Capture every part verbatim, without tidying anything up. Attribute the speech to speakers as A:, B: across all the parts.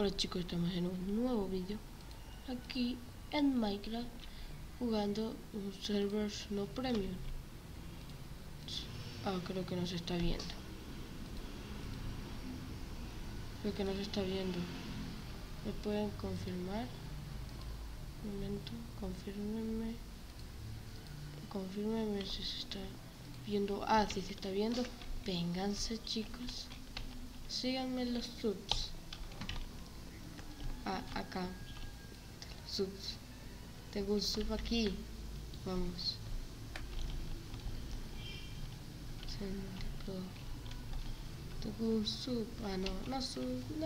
A: Hola chicos, estamos en un nuevo vídeo aquí en Minecraft jugando un server no premium. Ah, creo que no se está viendo. Creo que no se está viendo. ¿Me pueden confirmar? Un momento, confírmenme. Confírmenme si se está viendo. Ah, sí se está viendo. Vénganse chicos. Síganme los subs. Ah, acá. Subs. Tengo un sub aquí. Vamos. Tengo un sub. Ah, no. No sub. No.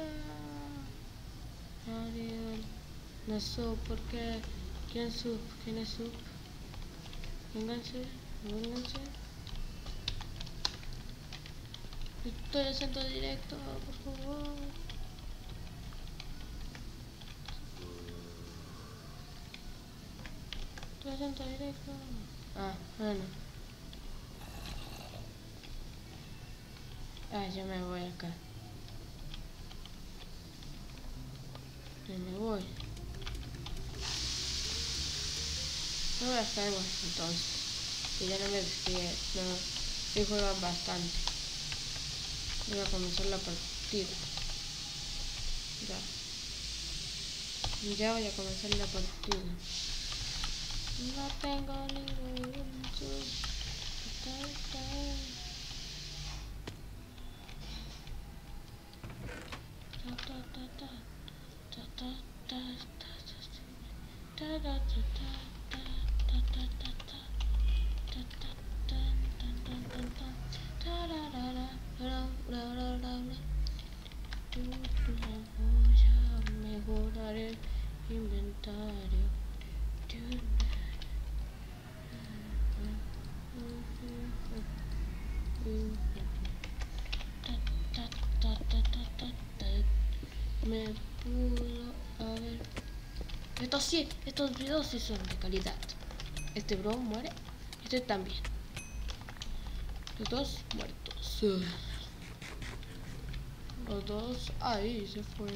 A: Ariel. No sub. ¿Por qué? ¿Quién sub? ¿Quién es sub? Vénganse. Vénganse. Estoy haciendo directo. Por favor. Estoy haciendo directo. Ah, bueno. Ah, ya me voy acá. Ya me voy. No voy a hacer bueno, entonces. Que ya no me despegué. No, sí juegan bastante. Voy a comenzar la partida. Ya. Ya voy a comenzar la partida. No tengo ningún sub. Voy a mejorar el inventario. Me pudo haber. Estos sí, estos videos sí son de calidad. Este bro muere. Este también. Los dos muertos. Los dos. Ahí se fue.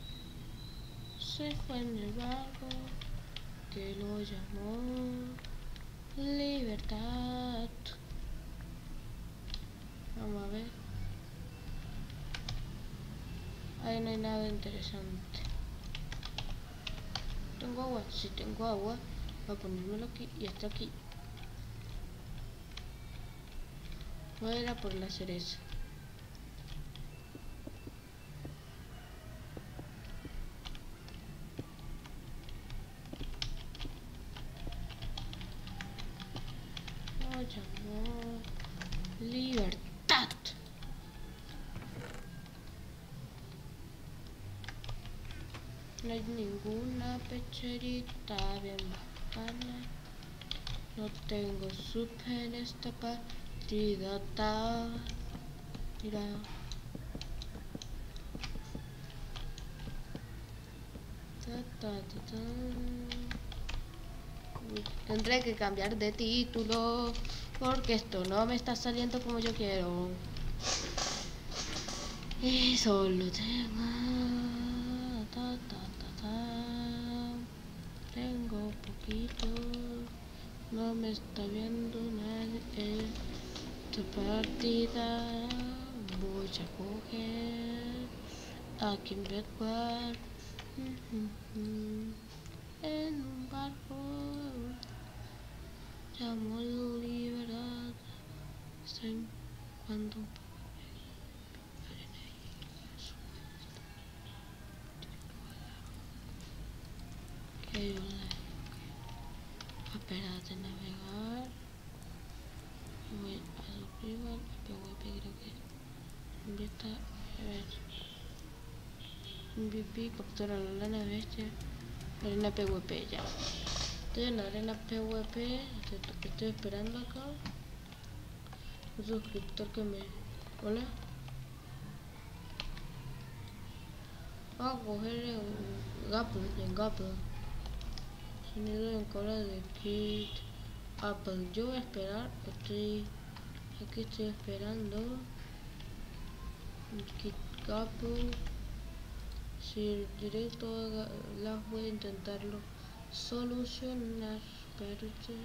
A: Se fue en el barco que lo llamó libertad. Vamos a ver. Ahí no hay nada interesante. ¿Tengo agua? Si tengo agua. Voy a ponérmelo aquí y está aquí. Voy a ir a por la cereza. Lo llamó libertad. No hay ninguna pecherita bien bacana. No tengo sub en esta partida. Ta. Mira. Ta, ta, ta, ta. Tendré que cambiar de título porque esto no me está saliendo como yo quiero. Y solo tengo. Ta, ta, ta, ta. Tengo poquito. No me está viendo nadie. Esta partida voy a coger a quien Bedward en un barco. Llamo libertad. Estoy cuando que espérate navegar. Voy a subir al P W P, creo que invita a ver. M V P, captura la lana bestia. Arena P W P, ya. Estoy en la arena P W P. Estoy, estoy esperando acá. Un suscriptor que me. Hola. Vamos a coger un Gapple, en Gapple. Sonido en cola de Kit Apple. Yo voy a esperar. Estoy. Aquí estoy esperando. Kit Apple. si directo las voy a intentarlo solucionar, pero ya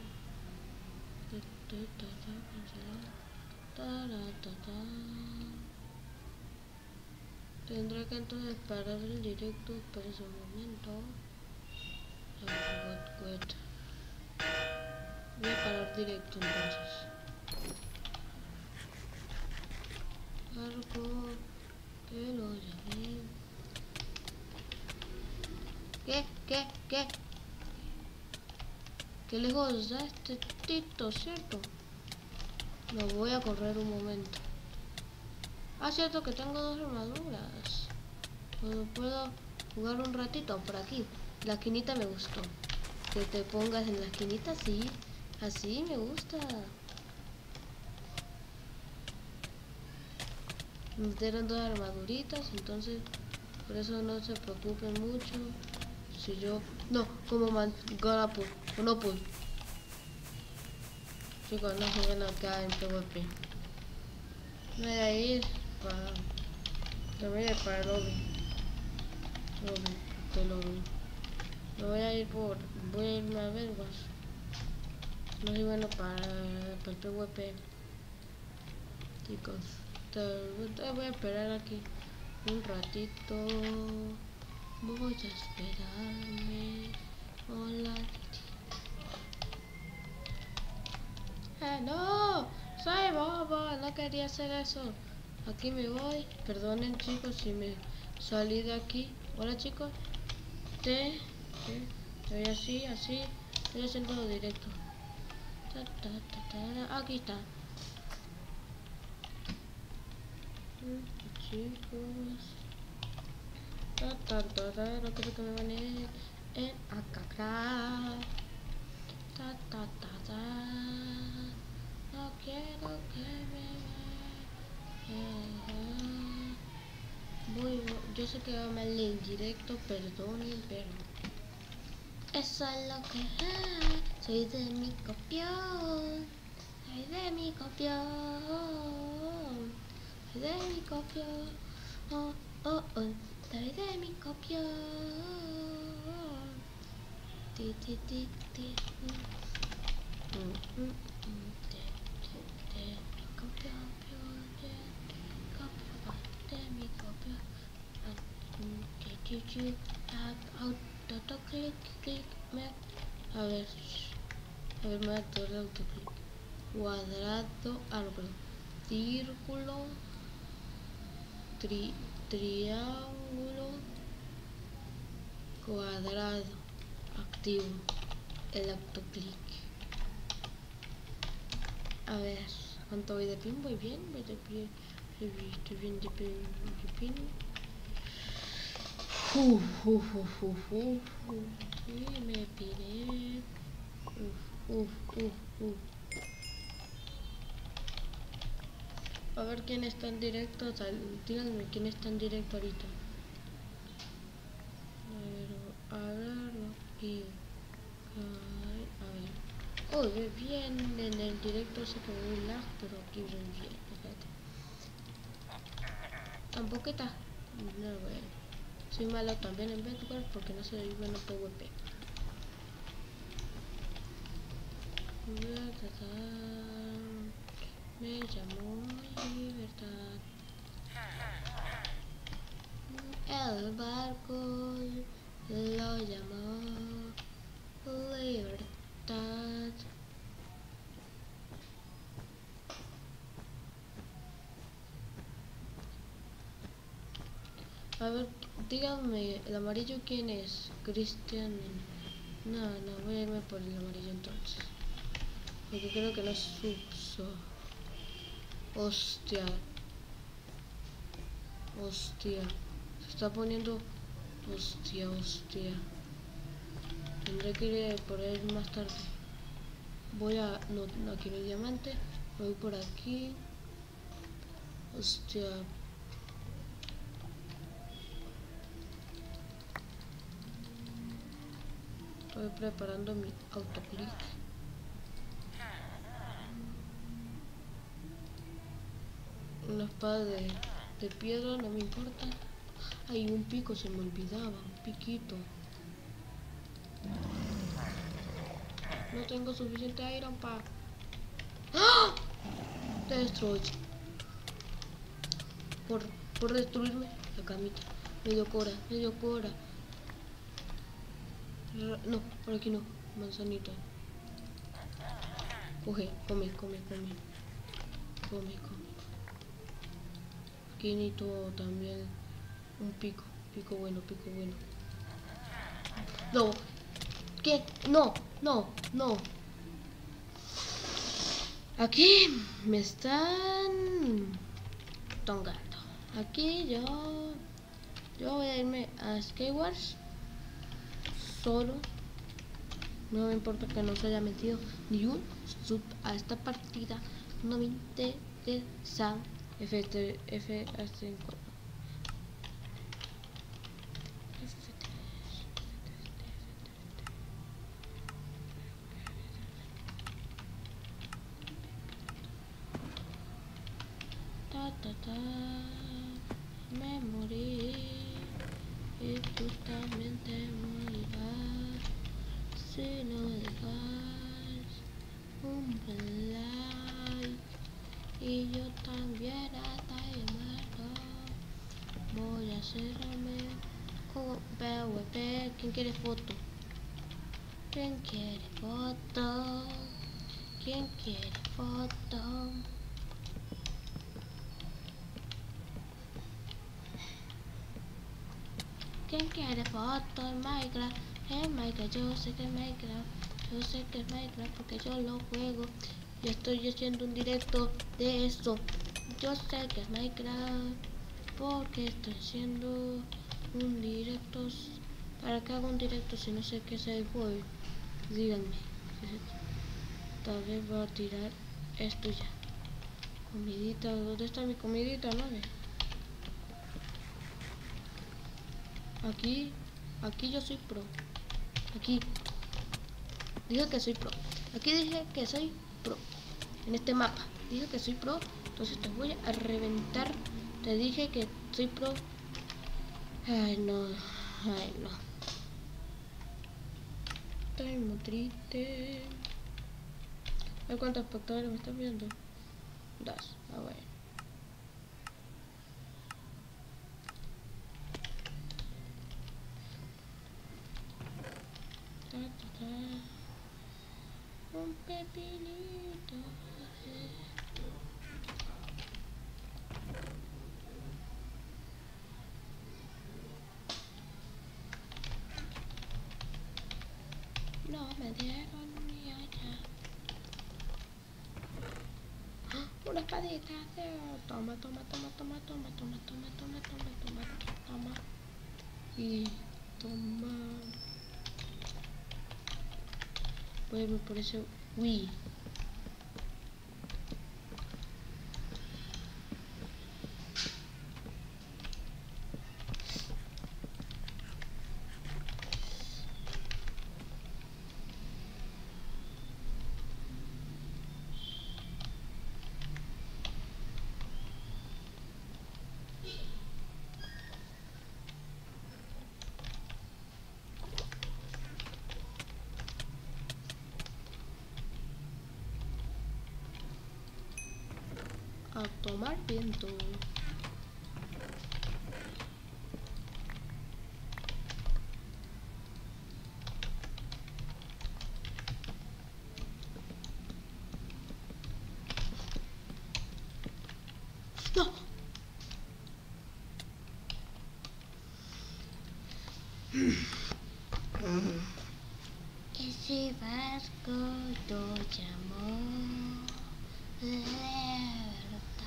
A: tendré que entonces parar el directo por ese momento. Voy a parar directo entonces. Algo que lo llamé. ¿Qué? ¿Qué? ¿Qué? ¿Qué lejos está este tito, cierto? Lo voy a correr un momento. Ah, cierto que tengo dos armaduras. Puedo, puedo jugar un ratito por aquí. La esquinita me gustó. Que te pongas en la esquinita, sí. Así me gusta. Me metieron dos armaduritas, entonces por eso no se preocupen mucho. Si yo... No, como man... Gonna pull. No pull. Chicos, no jueguen acá en PvP. Me voy a ir para... Me voy a ir para el lobby. Lobby, este lobby. Me voy a ir por... Voy a irme a Belwas. No soy bueno para, para el PvP. Chicos, te, te voy a esperar aquí un ratito. Voy a esperarme. Hola, Titi. ¡Eh, no! ¡Soy bobo! No quería hacer eso. Aquí me voy. Perdonen, chicos, si me salí de aquí. Hola, chicos. Te, te, estoy así, así. Estoy haciendo directo. Ta, ta, ta, ta. Aquí está. Chicos. Ta, ta, ta, ta. No quiero que me van en, en acá. Ta, ta, ta, ta. No quiero que me vean. Voy, yo sé que va mal el directo, perdonen, pero eso es lo que hay. Soy de mi copión. Soy de mi copión. Soy de mi copión. Oh, oh, oh. Soy de mi copión. Ti, ti, ti, ti. Mm, mm, mm. De, de, de mi copión. De, copión. De mi copión. Did you have auto click click me a ver a ver me va a dar el autoclick cuadrado, ah no perdón, círculo, tri, triángulo, cuadrado, activo el autoclick. A ver, ¿cuánto voy de pin? Voy bien, voy de pin, estoy bien de pin, de pin. Uf, uf, uf, uf, uf, y me piré. Uf, uf, uf, uf. A ver quién está en directo. Díganme quién está en directo ahorita. A ver, a ver, y a ver. Oh, ve bien en el directo, sé que voy lag, pero aquí voy bien. Fíjate. Tampoco está. No, bueno. Soy malo también en Bedwars porque no soy bueno en PvP. Me llamó libertad. El barco lo llamó libertad. A ver, díganme, ¿el amarillo quién es? Cristian. No, no, voy a irme por el amarillo entonces. Porque creo que no es Subso. Hostia. Hostia. Se está poniendo... Hostia, hostia. Tendré que ir por él más tarde. Voy a... No, no, aquí no hay diamante. Voy por aquí. Hostia. Estoy preparando mi autoclick. Una espada de, de piedra, no me importa. Hay un pico, se me olvidaba, un piquito. No tengo suficiente iron para... ¡Ah! Te destruye. Por, por destruirme la camita. Medio cora, medio cora. No, por aquí no. Manzanita. Coge, come, come, come. Come, come. Aquí necesito también un pico. Pico bueno, pico bueno. No. ¿Qué? No, no, no. Aquí me están tongando. Aquí yo... Yo voy a irme a Skywars solo. No me importa que no se haya metido ni un sub a esta partida. No me interesa. F F F cinco. Ta ta ta. Me morí y tú también te morirás si no dejas un buen like. Y yo también hasta el muerto voy a hacerme con P V P. ¿Quién quiere foto? ¿Quién quiere foto? ¿Quién quiere foto? ¿Quién quiere foto en Minecraft? En Minecraft, yo sé que es Minecraft. Yo sé que es Minecraft porque yo lo juego. Yo estoy haciendo un directo de eso. Yo sé que es Minecraft porque estoy haciendo un directo. ¿Para qué hago un directo si no sé qué es el juego? Díganme. Tal vez voy a tirar esto ya. Comidita, ¿dónde está mi comidita, nueve? Aquí, aquí yo soy pro. Aquí dije que soy pro. Aquí dije que soy pro. En este mapa dije que soy pro. Entonces te voy a reventar. Te dije que soy pro. Ay no, ay no. Estoy muy triste. ¿A cuántos espectadores me están viendo? Dos. Ah, bueno. Ta, ta, ta. Un pepinito. No me dieron ni allá. Una espadita. Toma, toma, toma, toma, toma, toma, toma, toma, toma, toma, toma. Y toma. Voy a irme por ese Wii. A tomar viento. No. Ese barco lo llamó libertad.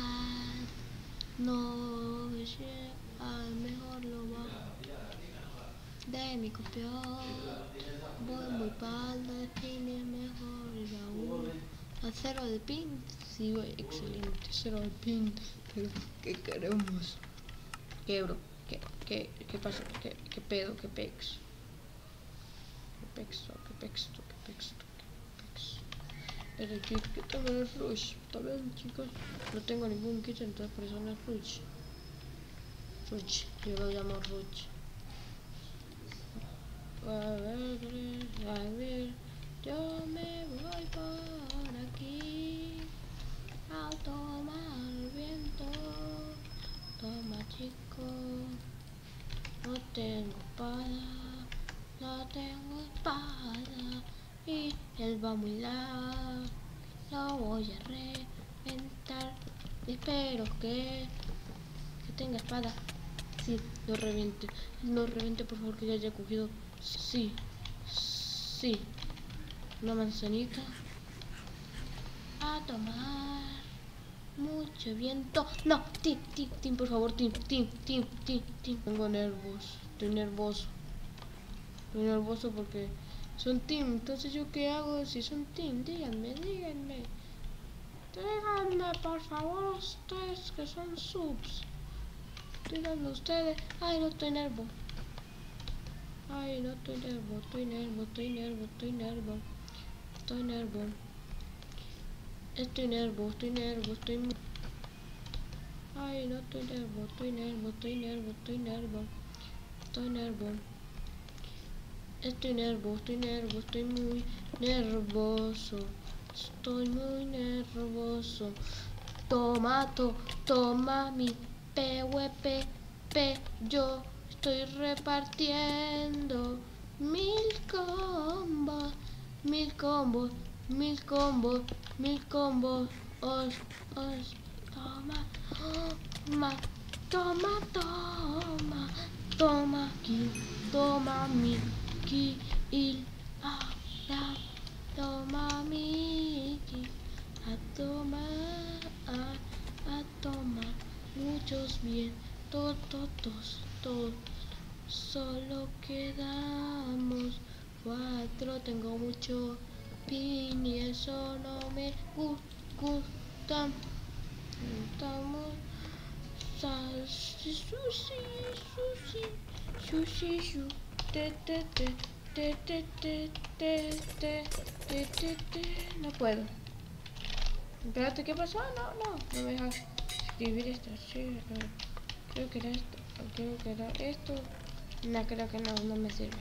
A: No sé, al mejor lo va de mi copión. Voy muy padre, tiene mejor y aún. A cero de pin, sí, voy excelente. Cero de pin, pero ¿qué queremos? ¿Qué, bro? ¿Qué, qué, qué pasó? ¿Qué, qué pedo? ¿Qué pex? ¿Qué pexto? ¿Qué pexto? ¿Qué pexto? ¿Qué pexto? El kit que también es rush. Está bien, chicos. No tengo ningún kit, entonces por eso no es rush. Ruch, yo lo llamo Ruch. A ver, a ver, yo me voy por aquí a tomar viento. Toma, chico, no tengo espada, no tengo espada y él va muy largo, lo voy a reventar. Espero que, que tenga espada. Sí, lo reviente, no reviente, por favor, que ya haya cogido. Sí, sí, una manzanita. A tomar mucho viento. No, Tim, Tim, Tim, por favor, Tim, Tim, Tim, Tim, Tim. Tengo nervios, estoy nervioso. Estoy nervioso porque son Tim. Entonces, ¿yo qué hago si son Tim? Díganme, díganme. Díganme, por favor, ustedes que son subs. Díganme ustedes. Ay, no estoy nervioso. Ay, no estoy nervioso, estoy nervioso, estoy nervioso, estoy nervioso. Estoy nervioso. Estoy nervioso, estoy nervioso, estoy muy... Ay, no estoy nervioso, estoy nervioso, estoy nervioso, estoy nervioso. Estoy nervioso. Estoy nervioso, estoy nervioso, estoy muy nervioso. Estoy muy nervioso. Toma, to, toma mi P W P, P, yo estoy repartiendo mil combos, mil combos, mil combos, mil combos. Os, os, toma, toma, toma, toma, toma, kill, toma mi kill, ahora, toma mi kill, a tomar, a, a tomar, muchos bien, todos, todos, todos, solo quedamos cuatro, tengo mucho pin y eso no me gusta. Estamos sushi, sushi, sushi, sushi, sushi, te, te, te, te, te, te, te, te, te, te, te, no puedo. Espérate, ¿qué pasó? No, no, no me deja escribir esto. Sí, creo que era esto, creo que era esto. No, creo que no, no me sirve.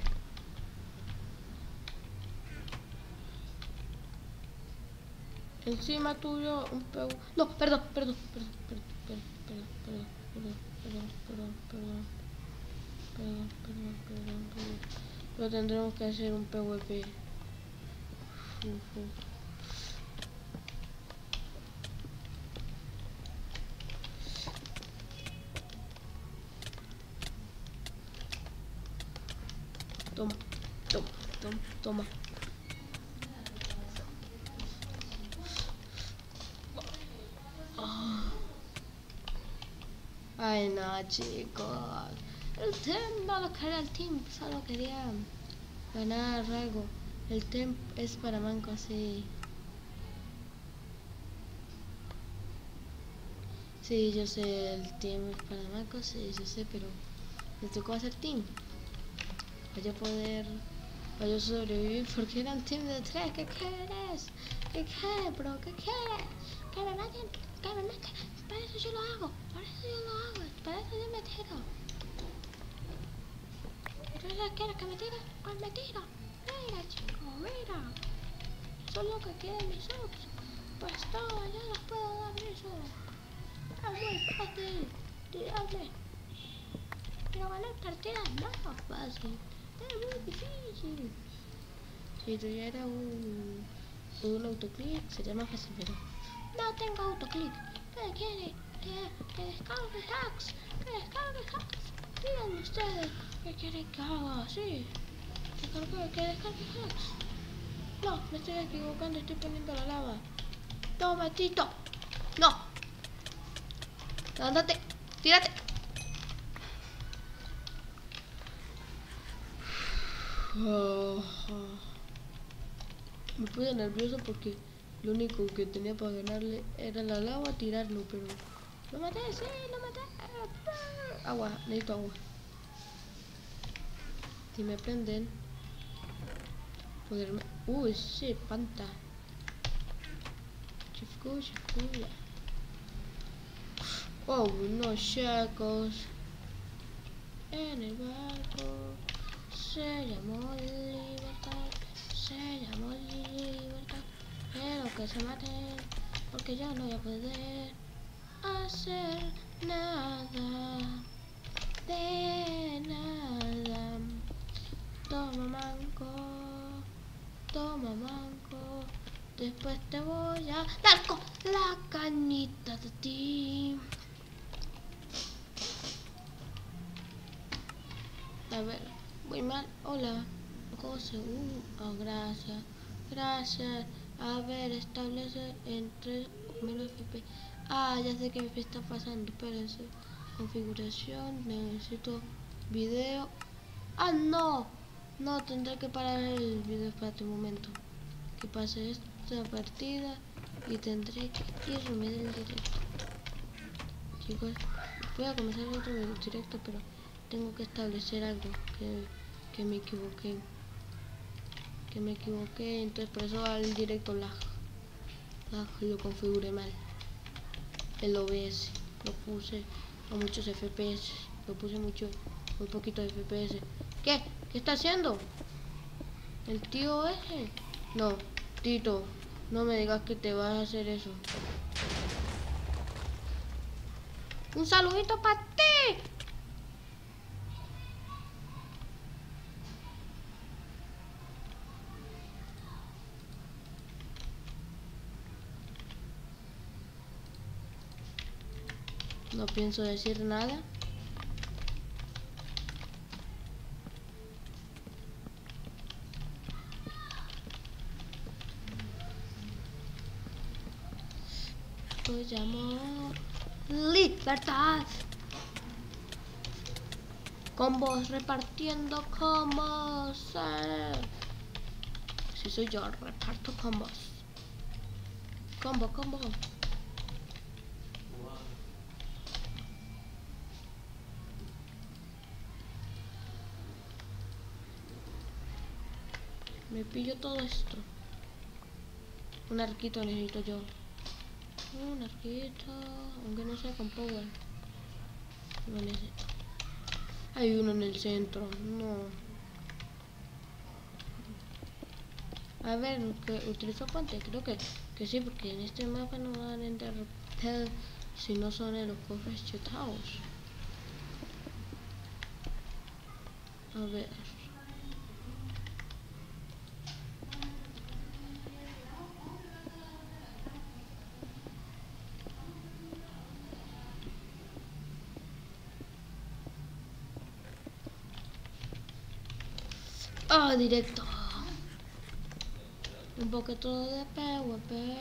A: Encima tuyo un pego. No, perdón, perdón, perdón, perdón, perdón, perdón, perdón, perdón, perdón, perdón, perdón, perdón, perdón, perdón. Pero tendremos que hacer un P V P. Uf, uf. Toma, toma, toma, toma. Ay, no, chicos. El team no lo quería, el team solo quería ganar algo. El team es para mancos, sí. Sí, yo sé, el team es para mancos, sí, yo sé, pero me tocó hacer team. Para yo poder, para yo sobrevivir, porque era un team de tres. ¿Qué quieres? ¿Qué quieres, bro? ¿Qué quieres? Que me maten, que me maten. Para eso yo lo hago, para eso yo lo hago, para eso yo me tiro. Entonces, ¿quieres que me tire? Pues me tiro. Mira, chicos, mira. Solo que quieren mis subs. Pues todo, yo los puedo dar eso. Es muy fácil tirarme. Pero ganar partidas no es fácil. Es muy difícil. Si tuviera un, un autoclick sería más fácil, pero no tengo autoclick. ¿Qué quiere? Que, que descargue hacks. Que descargue hacks. Díganme ustedes qué quieren que haga. Sí. Descargue, que descargue hacks. No, me estoy equivocando. Estoy poniendo la lava. Toma, Tito. No. Levántate. Tírate. Oh, oh. Me puse nervioso porque lo único que tenía para ganarle era la lava, tirarlo, pero lo maté, sí, lo maté. Agua, necesito agua. Si me prenden, poderme... Uy, sí, panta. Chifco, chifco. Oh, no, chicos. en el barco. Se llamó libertad, se llamó libertad. Pero que se maten, porque yo no voy a poder hacer nada, de nada. Toma manco, toma manco, después te voy a dar con la cañita de ti. A ver, voy mal, hola, José, uh, oh, gracias, gracias. A ver, establece en tres menos F P. Ah, ya sé que me está pasando, espérense. Configuración, necesito video. Ah, no, no, tendré que parar el video, espérate un momento. Que pase esta partida y tendré que irme del directo. Chicos, voy a comenzar otro directo, pero tengo que establecer algo que, que me equivoqué. Que me equivoqué, entonces por eso al directo lag. Lag, lo configuré mal. El O B S lo puse a muchos F P S. Lo puse mucho, muy poquito de F P S. ¿Qué? ¿Qué está haciendo? ¿El tío ese? No, Tito, no me digas que te vas a hacer eso. ¡Un saludito para ti! No pienso decir nada. Pues llamo libertad. Combos, repartiendo combos. Eh. Si soy yo, reparto combos. Combo, combo. Me pillo todo esto. Un arquito necesito yo. Un arquito, aunque no sea con power. No necesito. Hay uno en el centro, no. A ver, que utilizo puente, creo que, que sí, porque en este mapa no van a entrar si no son en los cofres chetados. A ver. Ah, oh, directo. Un poquito de PvP.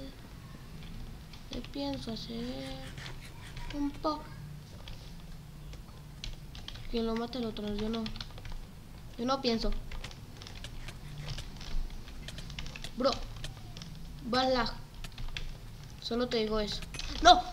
A: Le pienso hacer un poco. Que lo mate el otro, yo no. Yo no pienso. Bro, vas lag. Solo te digo eso. ¡No!